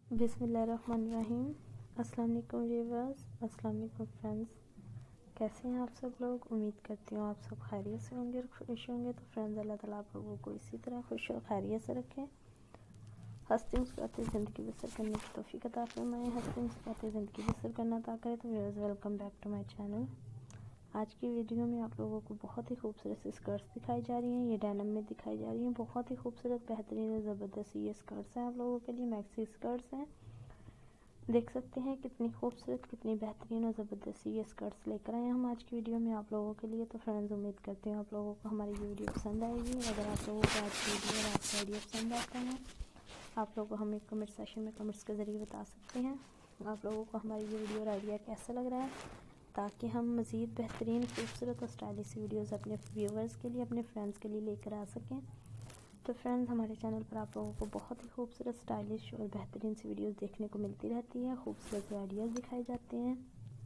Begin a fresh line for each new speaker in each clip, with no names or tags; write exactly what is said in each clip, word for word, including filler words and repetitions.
बिस्मिल्लाहिर्रहमानिर्रहीम। अस्सलाम वालेकुम व्यूअर्स, अस्सलाम वालेकुम फ्रेंड्स। कैसे हैं आप सब लोग? उम्मीद करती हूँ आप सब खैरियत से होंगे और खुश होंगे। तो फ्रेंड्स, अल्लाह ताला आप लोगों को इसी तरह खुश और खैरियत से रखें। हंसती मुस्कुराती ज़िंदगी बसर करने की तौफीक अता फरमाएं। हंसती मुस्कुराती ज़िंदगी बसर करना अता करें। तो viewers, welcome back to my channel. आज की वीडियो में आप लोगों को बहुत ही खूबसूरत सी स्कर्ट्स दिखाई जा रही हैं। ये डेनिम में दिखाई जा रही हैं। बहुत ही खूबसूरत, बेहतरीन और ज़बरदस्त ये स्कर्ट्स हैं आप लोगों के लिए। मैक्सी स्कर्ट्स हैं। देख सकते हैं कितनी खूबसूरत, कितनी बेहतरीन और ज़बरदस्त ये स्कर्ट्स लेकर आए हैं हम आज की वीडियो में आप लोगों के लिए। तो फ्रेंड्स, उम्मीद करती हूँ आप लोगों को हमारी ये वीडियो पसंद आएगी। अगर आप लोगों को आज की वीडियो और आज का वीडियो पसंद आता है, आप लोग को हमें कमेंट सेक्शन में कमेंट्स के ज़रिए बता सकते हैं आप लोगों को हमारी ये वीडियो और आइडिया कैसा लग रहा है, ताकि हम मज़ीद बेहतरीन, खूबसूरत और स्टाइलिश वीडियोस अपने व्यूवर्स के लिए, अपने फ्रेंड्स के लिए लेकर आ सकें। तो फ्रेंड्स, हमारे चैनल पर आप लोगों को बहुत ही खूबसूरत, स्टाइलिश और बेहतरीन सी वीडियोस देखने को मिलती रहती है। खूबसूरत से आइडियाज़ दिखाए जाते हैं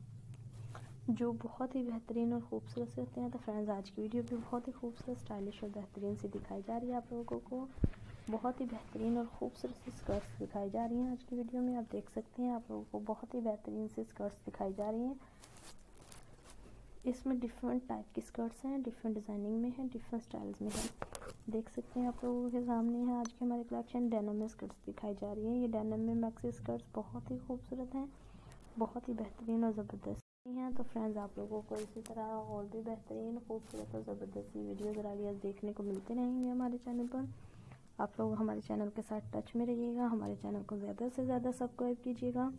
जो बहुत ही बेहतरीन और ख़ूबसूरत से होते हैं। तो फ्रेंड्स, आज की वीडियो भी बहुत ही खूबसूरत, स्टाइलिश और बेहतरीन सी दिखाई जा रही है आप लोगों को। बहुत ही बेहतरीन और ख़ूबसूरत सी स्कर्ट्स दिखाई जा रही हैं आज की वीडियो में। आप देख सकते हैं आप लोगों को बहुत ही बेहतरीन सी स्कर्ट्स दिखाई जा रही हैं। इसमें डिफरेंट टाइप की स्कर्ट्स हैं, डिफरेंट डिज़ाइनिंग में है, डिफरेंट स्टाइल्स में है। देख सकते हैं आप लोगों के सामने है आज के हमारे कलेक्शन डेनिम में स्कर्ट्स दिखाई जा रही हैं। ये डेनिम में मैक्सी स्कर्ट्स बहुत ही खूबसूरत हैं, बहुत ही बेहतरीन और ज़बरदस्त हैं। तो फ्रेंड्स, आप लोगों को इसी तरह और भी बेहतरीन, खूबसूरत और ज़बरदस्त वीडियोज़ और आइडियाज़ देखने को मिलते रहेंगे हमारे चैनल पर। आप लोग हमारे चैनल के साथ टच में रहिएगा। हमारे चैनल को ज़्यादा से ज़्यादा सब्सक्राइब कीजिएगा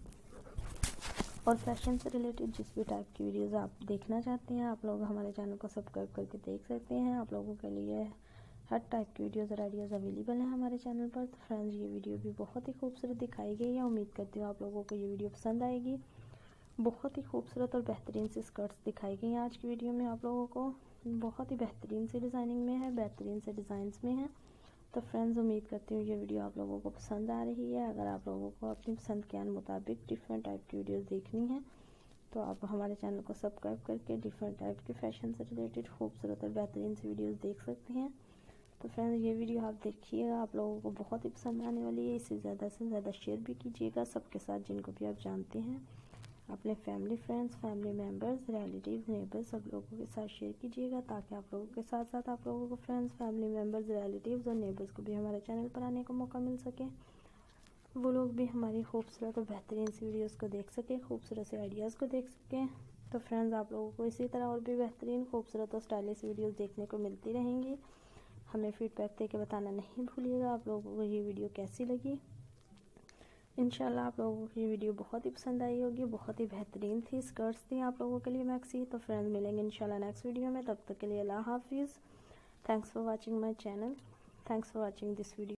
और फैशन से रिलेटेड जिस भी टाइप की वीडियोज़ आप देखना चाहते हैं, आप लोग हमारे चैनल को सब्सक्राइब करके देख सकते हैं। आप लोगों के लिए हर टाइप की वीडियोज़ और आइडियाज़ अवेलेबल हैं हमारे चैनल पर। तो फ्रेंड्स, ये वीडियो भी बहुत ही खूबसूरत दिखाई गई है। उम्मीद करती हूँ आप लोगों को ये वीडियो पसंद आएगी। बहुत ही खूबसूरत और बेहतरीन सी स्कर्ट्स दिखाई गई हैं आज की वीडियो में आप लोगों को। बहुत ही बेहतरीन सी डिज़ाइनिंग में है, बेहतरीन से डिज़ाइंस में है। तो फ्रेंड्स, उम्मीद करती हूँ ये वीडियो आप लोगों को पसंद आ रही है। अगर आप लोगों को अपनी पसंद के मुताबिक डिफरेंट टाइप की वीडियोज़ देखनी है, तो आप हमारे चैनल को सब्सक्राइब करके डिफरेंट टाइप के फैशन से रिलेटेड खूबसूरत और बेहतरीन सी वीडियोस देख सकते हैं। तो फ्रेंड्स, ये वीडियो आप देखिएगा, आप लोगों को बहुत ही पसंद आने वाली है। इसे ज़्यादा से ज़्यादा शेयर भी कीजिएगा सबके साथ जिनको भी आप जानते हैं। अपने family, friends, family members, relatives, neighbours सब लोगों के साथ शेयर कीजिएगा, ताकि आप लोगों के साथ साथ आप लोगों को फ्रेंड्स, फैमिली मेम्बर्स, रिलेटिव्स और नेबर्स को भी हमारे चैनल पर आने का मौका मिल सके। वो लोग भी हमारी खूबसूरत और बेहतरीन सी वीडियोस को देख सकें, खूबसूरत से आइडियाज़ को देख सकें। तो फ्रेंड्स, आप लोगों को इसी तरह और भी बेहतरीन, खूबसूरत और स्टाइलिश वीडियोस देखने को मिलती रहेंगी। हमें फीडबैक दे के बताना नहीं भूलिएगा आप लोगों को ये वीडियो कैसी लगी। इंशाल्लाह आप लोगों को ये वीडियो बहुत ही पसंद आई होगी। बहुत ही बेहतरीन थी, स्कर्ट्स थी आप लोगों के लिए मैक्सी। तो फ्रेंड्स, मिलेंगे इंशाल्लाह नेक्स्ट वीडियो में। तब तक के लिए अल्लाह हाफिज़। Thanks for watching my channel. Thanks for watching this video.